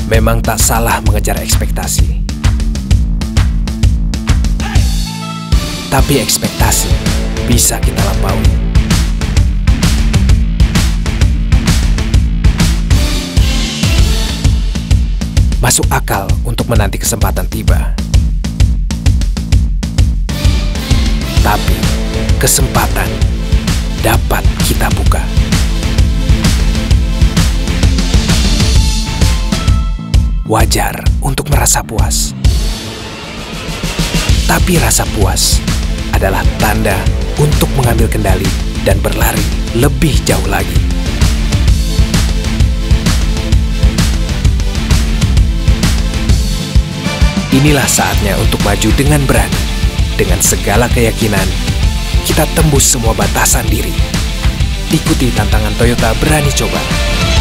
Memang tak salah mengejar ekspektasi. Tapi ekspektasi bisa kita lampaui. Masuk akal untuk menanti kesempatan tiba. Tapi kesempatan dapat kita buka. Wajar untuk merasa puas. Tapi rasa puas adalah tanda untuk mengambil kendali dan berlari lebih jauh lagi. Inilah saatnya untuk maju dengan berani. Dengan segala keyakinan, kita tembus semua batasan diri. Ikuti tantangan Toyota Berani Coba.